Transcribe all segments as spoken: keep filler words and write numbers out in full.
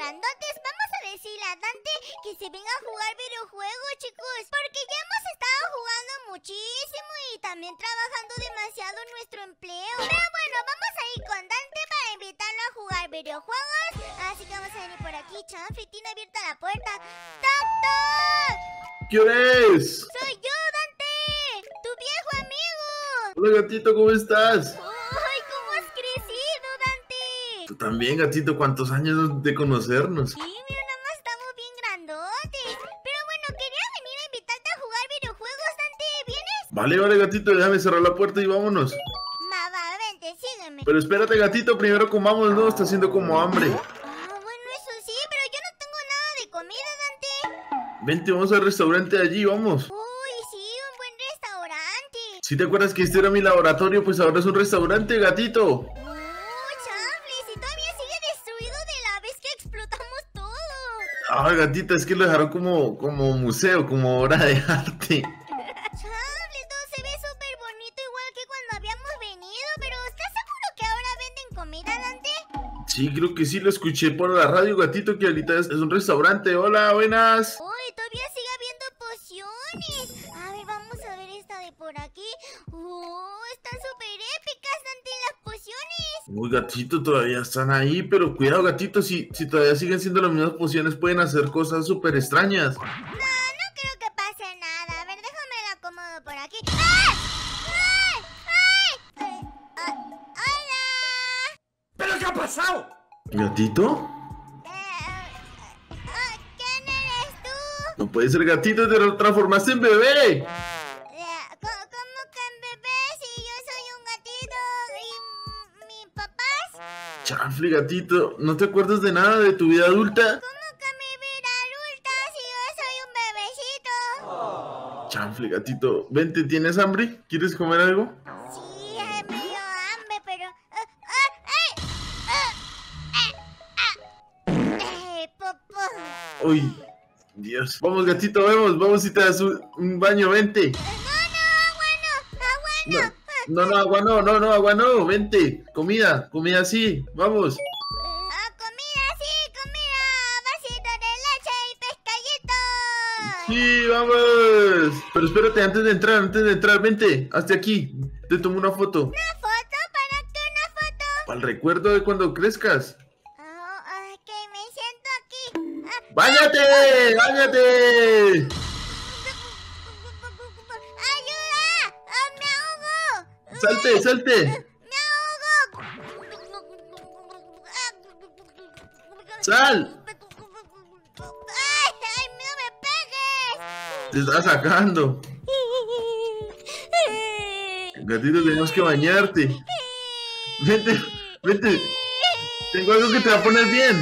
grandotes, vamos a decirle a Dante que se venga a jugar videojuegos, chicos, porque ya hemos estado jugando muchísimo y también trabajando demasiado en nuestro empleo. Pero bueno, vamos a ir con Dante para invitarlo a jugar videojuegos. Así que vamos a venir por aquí. Chanfle, tiene abierta la puerta. ¡Toc, toc! ¿Qué hora es? Soy yo, Dante, tu viejo amigo. Hola, gatito, ¿cómo estás? ¡Ay, cómo has crecido, Dante! Tú también, gatito, ¿cuántos años de conocernos? Sí, mira, nada más estamos bien grandotes. Pero bueno, quería venir a invitarte a jugar videojuegos, Dante. ¿Vienes? Vale, vale, gatito, déjame cerrar la puerta y vámonos. Va, va, vente, sígueme. Pero espérate, gatito, primero comamos, ¿no? Está haciendo como hambre. Ah, bueno, eso sí, pero yo no tengo nada de comida, Dante. Vente, vamos al restaurante allí, vamos. Uy, sí, un buen restaurante. ¿Sí te acuerdas que este era mi laboratorio? Pues ahora es un restaurante, gatito. Oh, Chanfle, si todavía sigue destruido de la vez que explotamos todo. Ah, gatito, es que lo dejaron como, como museo, como obra de arte. Chanfle, todo se ve súper bonito, igual que cuando habíamos venido. Pero ¿estás seguro que ahora venden comida, Dante? Sí, creo que sí, lo escuché por la radio, gatito, que ahorita es, es un restaurante. Hola, buenas. Uy, todavía sigue habiendo pociones. A ver, vamos a ver esta de por aquí. Oh, están súper épicas, Dante, las pociones. Uy, gatito, todavía están ahí, pero cuidado, gatito, si, si todavía siguen siendo las mismas pociones, pueden hacer cosas súper extrañas. No, no creo que pase nada. A ver, déjame la acomodo por aquí. ¡Ah! ¡Ay! ¡Ay! Eh, ah, ¡Hola! ¿Pero qué ha pasado? ¿Gatito? Eh, ah, ¿quién eres tú? No puede ser, gatito, te lo transformaste en bebé. Eh, ¿Cómo, cómo que en bebé? Si yo soy un gatito y mi papás. Chanfle, gatito, ¿no te acuerdas de nada de tu vida adulta? ¿Cómo que mi vida adulta si yo soy un bebecito? Chanfle, gatito, vente, ¿tienes hambre? ¿Quieres comer algo? Sí, eh, me dio hambre, pero... ah, ah, ¡ay! Ah, ah, ah. ¡Eh, popó! Uy, Dios. Vamos, gatito, vamos, vamos y te das un, un baño, vente. No, no, agua no, agua no. No, no, agua no, no, no, agua no, vente. Comida, comida sí, vamos. Ah, comida, sí, comida. Vasito de leche y pescadito. Sí, vamos. Pero espérate, antes de entrar, antes de entrar, vente, hasta aquí. Te tomo una foto. ¿Una foto? ¿Para qué una foto? Para el recuerdo de cuando crezcas. Oh, ok, me siento aquí. Ah, ¡Báñate! ¡Báñate! ¡ayuda! ¡Ah, me ahogo! ¡Salte, salte! ¡Me ahogo! ¡Sal! ¡Ay, ay, no me pegues! Te está sacando. Gatito, tenemos que bañarte. Vente, vente. Tengo algo que te va a poner bien.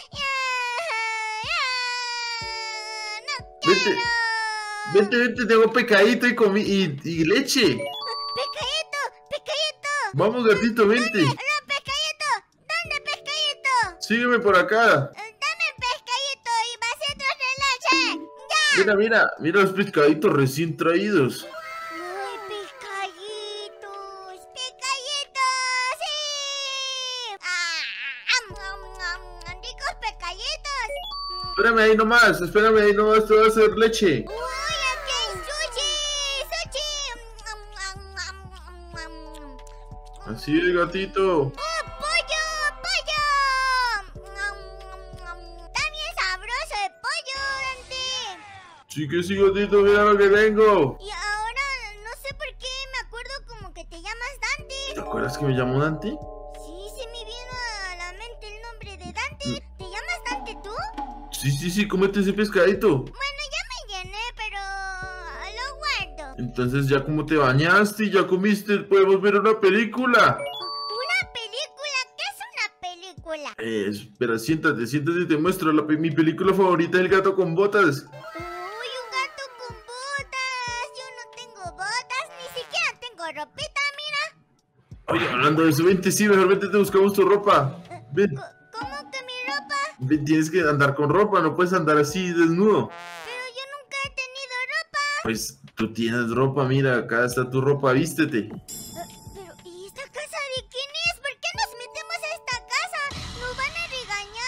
Vente, vente, vente, tengo pecadito y, comi y, y leche. ¡Pescadito! ¡Pescadito! Vamos, gatito, vente. ¡No, pescadito! ¿Dónde pescadito? Sígueme por acá. ¡Dame pescadito y vasitos de leche! ¡Ya! Mira, mira, mira los pescaditos recién traídos. ¡Ay, pescaditos! ¡Pescaditos! ¡Sí! ¡Ah! ¡Am, am, am! ¡Ricos pescaditos! Espérame ahí nomás, espérame ahí nomás, te voy a hacer leche. ¡Uy, aquí hay sushi! ¡Sushi! ¡Am, am, am, am, am! Así es, gatito. ¡Oh, pollo! ¡Pollo! ¡Am, am, am! ¡Está bien sabroso el pollo, Dante! Sí que sí, gatito, mira lo que tengo. Y ahora no sé por qué me acuerdo como que te llamas Dante. ¿Te acuerdas que me llamó Dante? Sí, se me vino a la mente el nombre de Dante. ¿Te llamas Dante tú? Sí, sí, sí, cómete ese pescadito. Bueno, ya me llené, pero lo guardo. Entonces ya como te bañaste y ya comiste, podemos ver una película. ¿Una película? ¿Qué es una película? Eh, espera, siéntate, siéntate y te muestro. La pe- mi película favorita es El gato con botas. Uy, un gato con botas. Yo no tengo botas, ni siquiera tengo ropita, mira. Oye, hablando de eso, vente, sí, mejor vente, te buscamos tu ropa. Ven, Co- ¿Cómo que mi ropa? ven, tienes que andar con ropa, no puedes andar así desnudo. Pero yo nunca he tenido ropa. Pues tú tienes ropa, mira, acá está tu ropa, vístete. Eh, Pero, ¿y esta casa de quién es? ¿Por qué nos metemos a esta casa? Nos van a regañar.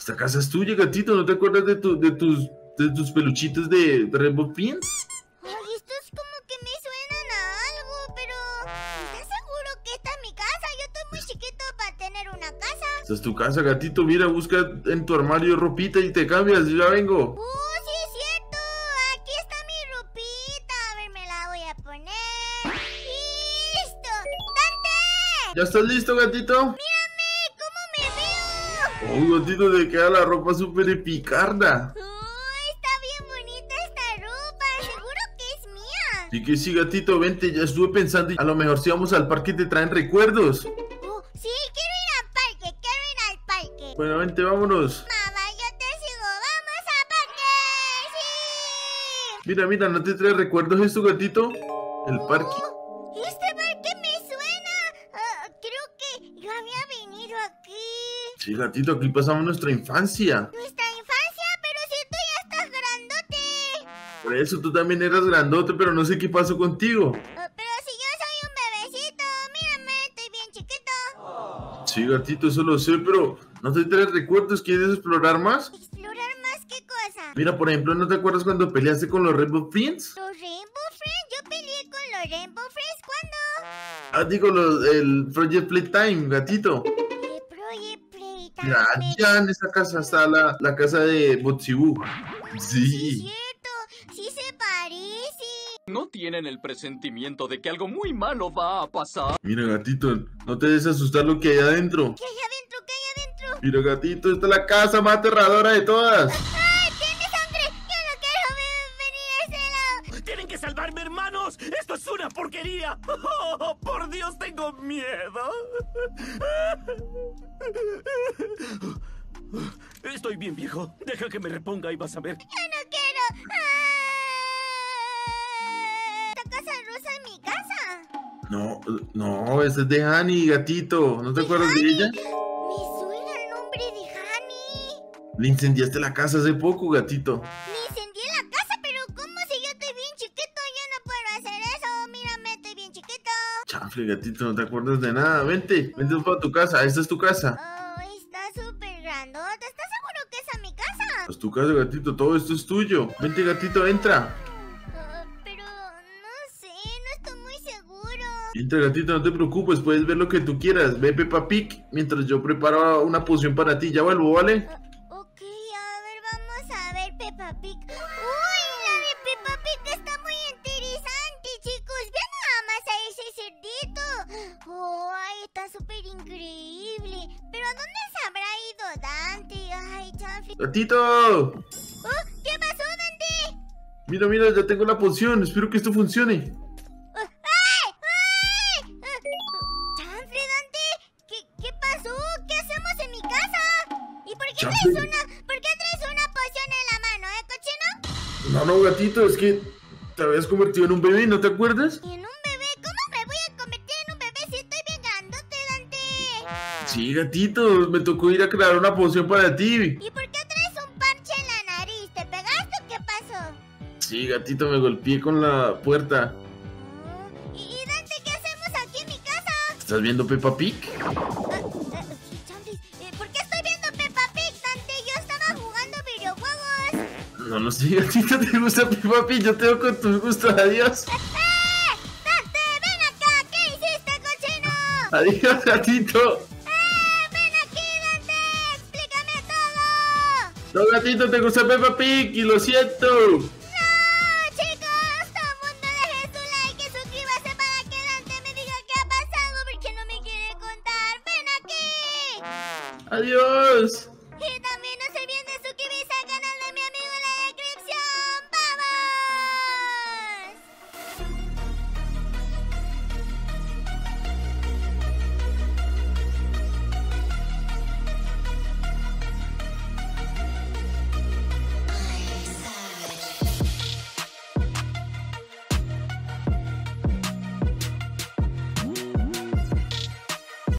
Esta casa es tuya, gatito. ¿No te acuerdas de, tu, de, tus, de tus peluchitos de Rainbow Friends? Ay, estos como que me suenan a algo, pero ¿estás seguro que esta es mi casa? Yo estoy muy chiquito para tener una casa. Esta es tu casa, gatito. Mira, busca en tu armario ropita y te cambias. Yo ya vengo. ¡Oh, sí es cierto! Aquí está mi ropita. A ver, me la voy a poner. ¡Listo! ¡Dante! ¿Ya estás listo, gatito? ¡Mírame! ¿Cómo me veo? Oh, gatito, te queda la ropa súper epicarda. ¡Oh, está bien bonita esta ropa! ¿Seguro que es mía? Sí que sí, gatito, vente. Ya estuve pensando y a lo mejor si vamos al parque te traen recuerdos. Oh, sí, quiero ir al parque. Quiero ir al parque. Bueno, vente, vámonos. Mamá, yo te sigo. ¡Vamos al parque! ¡Sí! Mira, mira, ¿no te trae recuerdos esto, gatito? El parque. Oh, este parque me suena. Ah, creo que yo había venido aquí. Sí, gatito, aquí pasamos nuestra infancia. Nuestra infancia, pero si tú ya estás grandote. Por eso tú también eras grandote, pero no sé qué pasó contigo. Ah, pero si yo soy un bebecito, mírame, estoy bien chiquito. Sí, gatito, eso lo sé, pero ¿no te traes recuerdos? ¿Quieres explorar más? ¿Explorar más qué cosa? Mira, por ejemplo, ¿no te acuerdas cuando peleaste con los Rainbow Friends? ¿Los Rainbow Friends? Yo peleé con los Rainbow Friends, ¿cuándo? Ah, digo, los, el Project Playtime, gatito. El Project Playtime. Mira, me- allá en esa casa está la, la casa de Botsibu. Sí, es Sí. cierto, sí se parece. ¿No tienen el presentimiento de que algo muy malo va a pasar? Mira, gatito, no te des asustar lo que hay adentro. ¿Qué hay adentro? ¿Qué hay adentro? Mira, gatito, esta es la casa más aterradora de todas. ¡Ay, tiene sangre! Yo no quiero ve- venir a ese lado. ¡Tienen que salvarme, hermanos! ¡Esto es una porquería! ¡Oh, por Dios, tengo miedo! Estoy bien, viejo. Deja que me reponga y vas a ver. Yo no quiero. ¡Ah! ¿Esta casa rosa es mi casa? No, no, esta es de Hani, gatito. ¿No te acuerdas de ella? Me suena el nombre de Hani. Le incendiaste la casa hace poco, gatito. Me incendié la casa, pero ¿cómo si yo estoy bien chiquito? Yo no puedo hacer eso. Mírame, estoy bien chiquito. Chanfle, gatito, no te acuerdas de nada. Vente, vente para tu casa. Esta es tu casa. Oh, está súper grandota. ¿Estás seguro que esa es mi casa? Es tu casa, gatito. Todo esto es tuyo. Vente, gatito, entra. Ah, pero no sé, no estoy muy seguro. Entra, gatito, no te preocupes. Puedes ver lo que tú quieras. Ve Peppa Pig mientras yo preparo una poción para ti. Ya vuelvo, ¿vale? Ok, a ver, vamos a ver Peppa Pig. ¡Uy! La de Peppa Pig está muy interesante, chicos. Vean nada más a ese cerdito. ¡Oh! ¡Ay, está súper increíble! ¿Pero a dónde se habrá ido Dante? ¡Ay, chanfle! ¡Gatito! ¡Oh! ¿Qué pasó, Dante? Mira, mira, ya tengo la poción. Espero que esto funcione. ¡Ay! ¡Ay! Ah, ¡Chanfle, Dante! ¿Qué, ¿Qué pasó? ¿Qué hacemos en mi casa? ¿Y por qué traes Chanfle. una, por qué traes una poción en la mano, eh, cochino? No, no, gatito, es que te habías convertido en un bebé, ¿no te acuerdas? ¿En un bebé? ¿Cómo me voy a convertir en un bebé si estoy bien grandote, Dante? Sí, gatito, me tocó ir a crear una poción para ti. ¿Y por qué traes un parche en la nariz? ¿Te pegaste o qué pasó? Sí, gatito, me golpeé con la puerta. Oh, ¿Y, y Dante, qué hacemos aquí en mi casa? ¿Estás viendo Peppa Pig? Ah, ah, sí, Chanfle, eh, ¿por qué estoy viendo Peppa Pig, Dante? Yo estaba jugando videojuegos. No, no sé, gatito, ¿te gusta Peppa Pig? Yo tengo con tu gusto, adiós. ¡Eh! ¡Dante, ven acá! ¿Qué hiciste, cochino? Adiós, gatito. ¡Eh! ¡Ven aquí, Dante! ¡Explícame todo! No, gatito, te gusta Peppa Pig y lo siento. ¡No, chicos! Todo el mundo deje su like y suscríbase para que Dante me diga qué ha pasado porque no me quiere contar. ¡Ven aquí! Adiós. Y